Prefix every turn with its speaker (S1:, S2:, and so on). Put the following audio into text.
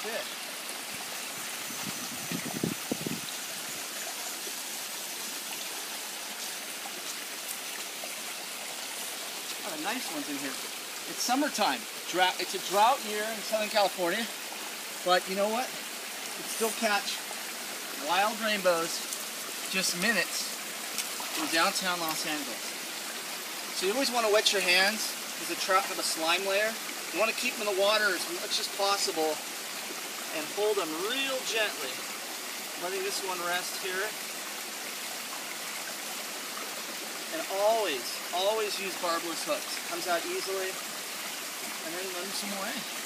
S1: fish. A lot of nice ones in here. It's summertime. It's a drought year in Southern California, but you know what? You can still catch wild rainbows just minutes from downtown Los Angeles. So you always want to wet your hands because the trout have a slime layer. You want to keep them in the water as much as possible and hold them real gently. Letting this one rest here. And always use barbless hooks. Comes out easily. And then let them swim away.